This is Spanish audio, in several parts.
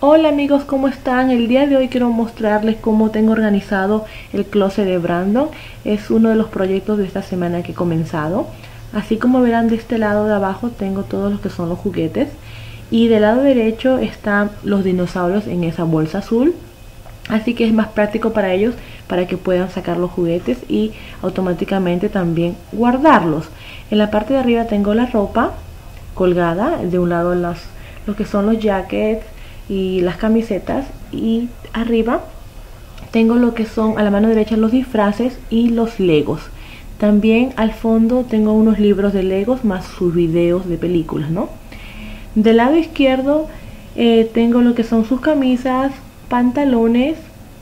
Hola amigos, ¿cómo están? El día de hoy quiero mostrarles cómo tengo organizado el closet de Brandon. Es uno de los proyectos de esta semana que he comenzado. Así como verán, de este lado de abajo tengo todos los que son los juguetes. Y del lado derecho están los dinosaurios en esa bolsa azul. Así que es más práctico para ellos, para que puedan sacar los juguetes y automáticamente también guardarlos. En la parte de arriba tengo la ropa colgada, de un lado lo que son los jackets y las camisetas, y arriba tengo lo que son a la mano derecha los disfraces y los legos. También al fondo tengo unos libros de legos más sus videos de películas, ¿no? Del lado izquierdo tengo lo que son sus camisas, pantalones,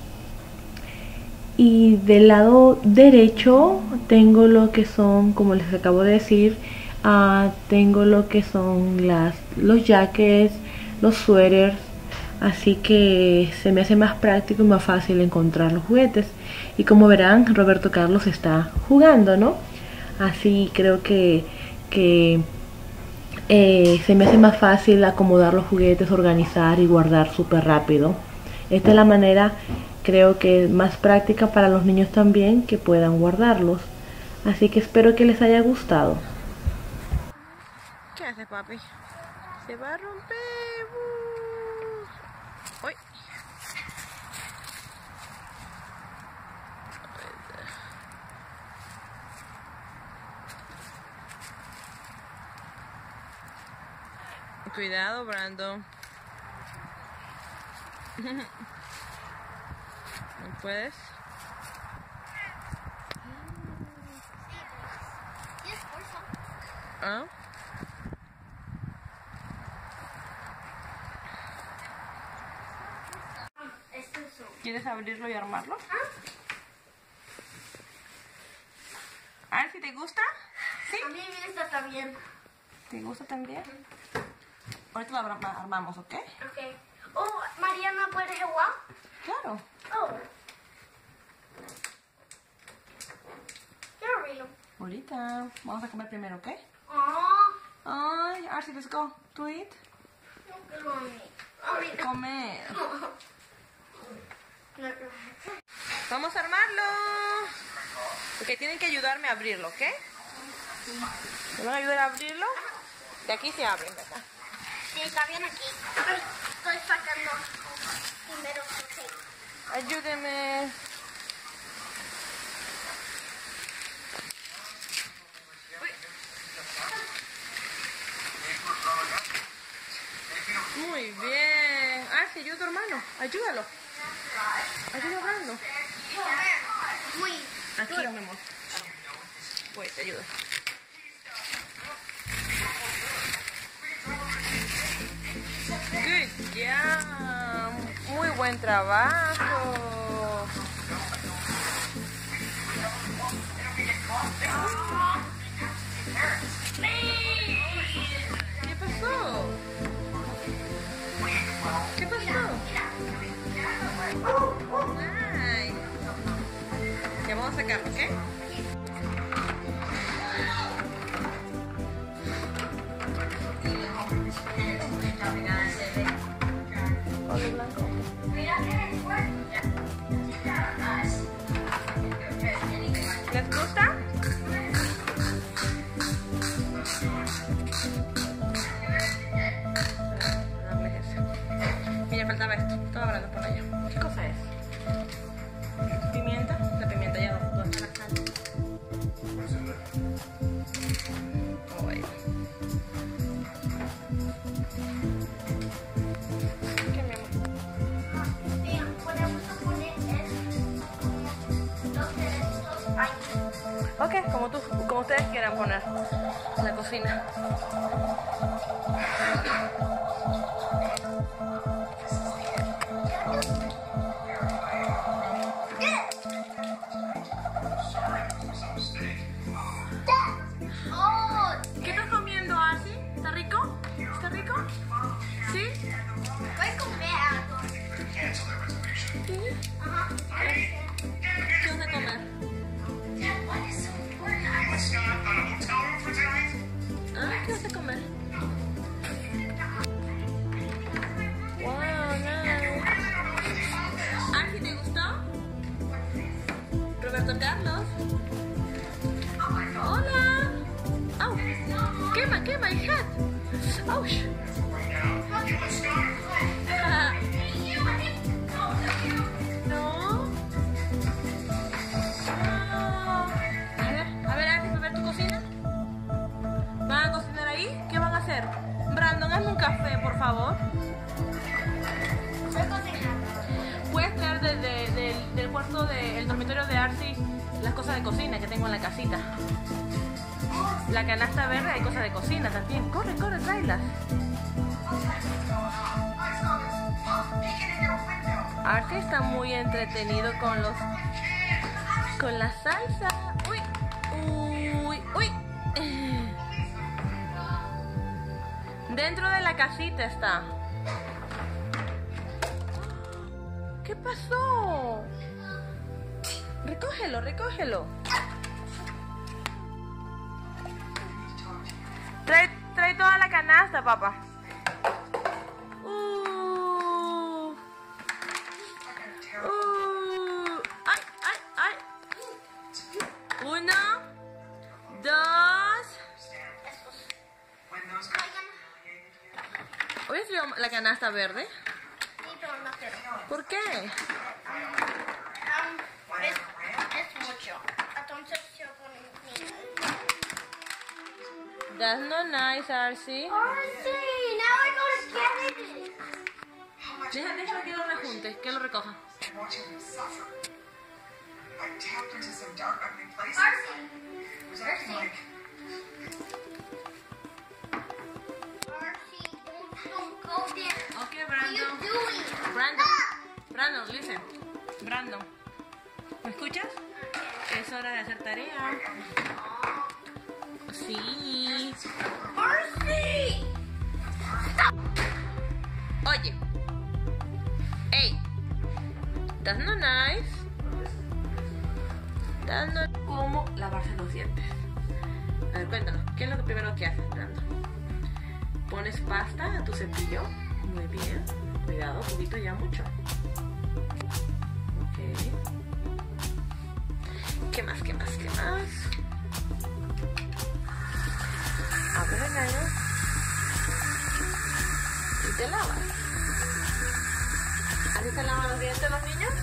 y del lado derecho tengo lo que son, como les acabo de decir, tengo lo que son los jackets, los suéteres. Así que se me hace más práctico y más fácil encontrar los juguetes. Y como verán, Roberto Carlos está jugando, ¿no? Así creo que se me hace más fácil acomodar los juguetes, organizar y guardar súper rápido. Esta es la manera, creo que más práctica para los niños también, que puedan guardarlos. Así que espero que les haya gustado. ¿Qué hace, papi? Se va a romper. ¡Uy! Cuidado, Brandon. ¿No puedes? ¿Ah? ¿Quieres abrirlo y armarlo? A ver si te gusta. ¿Sí? A mí me gusta también. ¿Te gusta también? Ahorita lo armamos, ¿ok? Ok. Oh, Mariana, ¿puedes jugar? Claro. Oh. Quiero abrirlo. Ahorita. Vamos a comer primero, ¿ok? Oh. Ay, Arcy, let's go. To eat. No quiero ahorita. Comer. Vamos a armarlo. Ok, tienen que ayudarme a abrirlo, ¿ok? ¿Me van a ayudar a abrirlo? De aquí se abren, ¿verdad? Sí, está bien aquí. Estoy sacando primero. Okay. Ayúdenme. Muy bien. Arcy, ayuda a tu hermano. Ayúdalo. Ayuda a Brandon. Muy. Aquí, mi amor. Voy, te ayudo. Good job. Muy buen trabajo. ¿Qué pasó? ¿Qué pasó? Ay. Ya vamos a sacarlo, ¿ok? ¿Les gusta? Mira, faltaba esto. Estaba hablando por allá. ¿Qué cosa es? ¿Pimienta? La pimienta ya va. ¿Dónde está la sal? Oh, ahí va. ¿Qué, mi amor? Bien, podemos poner los cerezos ahí. Ok, como ustedes quieran poner en la cocina. Oh, ¿Qué estás comiendo, Arcy? ¿Está rico? ¿Está rico? ¿Sí? voy a comer algo. ¿Sí? Ajá. ¿Qué vas a comer? ¿Ah? ¿Qué vas a comer? repertorio de Arcy las cosas de cocina que tengo en la casita. La canasta verde hay cosas de cocina también. Corre, corre, tráelas. Arcy está muy entretenido con la salsa. Uy, uy, uy. Dentro de la casita está. ¿Qué pasó? Recógelo, recógelo. Trae toda la canasta, papá. Ay, ay, ay. 1, 2. ¿Hoy es la canasta verde? Sí, pero no quiero. ¿Por qué? Es mucho. Entonces yo con That's not nice, Arcy. Arcy, now I go to get it. Déjalo que lo rejunte, que lo recoja. Watching them suffer. I tapped into some dark, ugly places. Arcy. It was acting like Arcy, don't go there. Okay, What are you Brandon. doing? Brandon, listen. Brandon, ¿me escuchas? Es hora de hacer tarea. Sí. Arcy! Oye. Hey. That's not nice. That's not... ¿Cómo lavarse los dientes? A ver, cuéntanos. ¿Qué es lo primero que haces, Brandon? Pones pasta a tu cepillo. Muy bien. Cuidado, un poquito ya mucho. Ok. ¿Qué más? ¿Qué más? ¿Qué más? Abres el aire y te lavas. ¿Así se lavan los dientes los niños?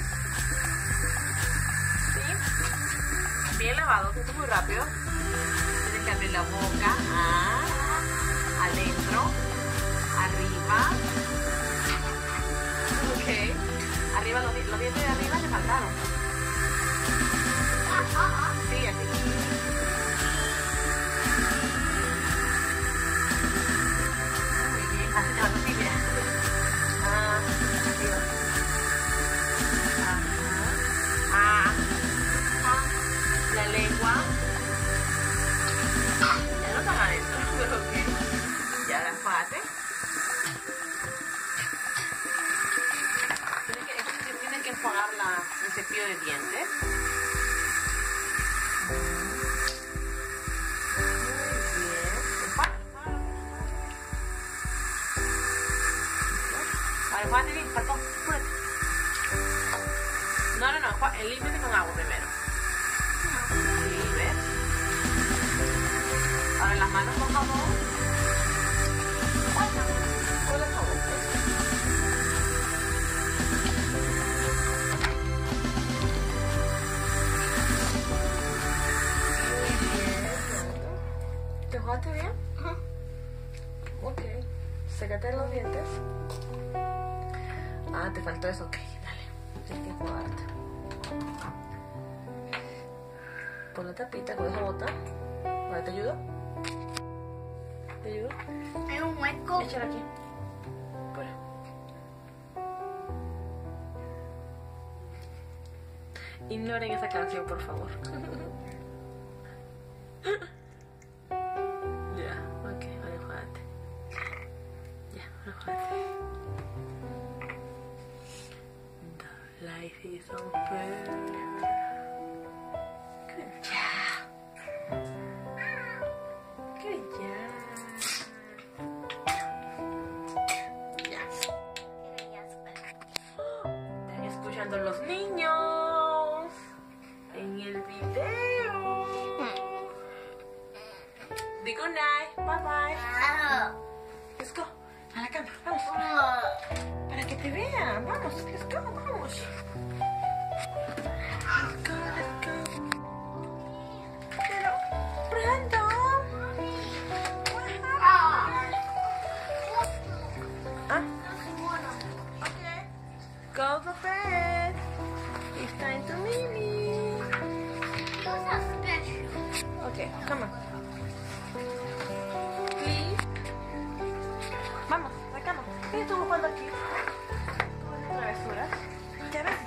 ¿Sí? Bien lavados, esto es muy rápido. Tienes que abrir la boca, adentro, arriba. Ok. Arriba, los dientes de arriba te faltaron. Sí, así. Así te vas así, mira. Arriba. La lengua. Ya no están adentro, pero ok. Ya la fase. Tienes que enjuagar el cepillo de dientes. Juan, faltó, apúrate. No, límpiate con agua primero. Sí, ¿ves? Ahora las manos con jabón. Con el jabón. Muy bien. ¿Te jugaste bien? Ok. Sécate los dientes. Ah, te faltó eso, ok, dale. Tienes que enjuagarte. Pon la tapita con esa bota. Vale, ¿te ayudo? ¿Te ayudo? Hay un hueco. Échala aquí. Fuera. Ignoren esa canción, por favor. Ya, ok, vale, enjuagate. Ya, enjuagate. Life is unfair. Good job. Good job. Ya. Están escuchando los niños en el video. Di good night. Bye bye. Let's go. A la cama. Vamos. Para que te vean. Vamos. Let's go. Vamos. Let's go. Let's go. Pero, Brandon. Ah. Okay. Go to bed. It's time to Mimi. Come on. Please. Vamos, la cama. ¿Qué estuvo jugando aquí? Travesuras. Ya ven.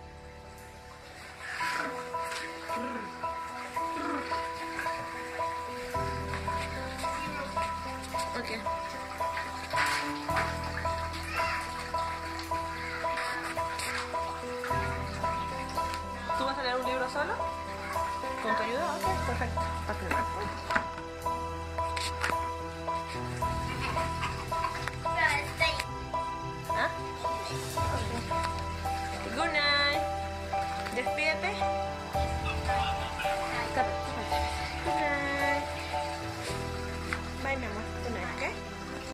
Ok. ¿Tú vas a leer un libro solo? ¿Con tu ayuda? Ok, perfecto. Para que veas. ¿Ah? Ok. Good night. Despídete. Hasta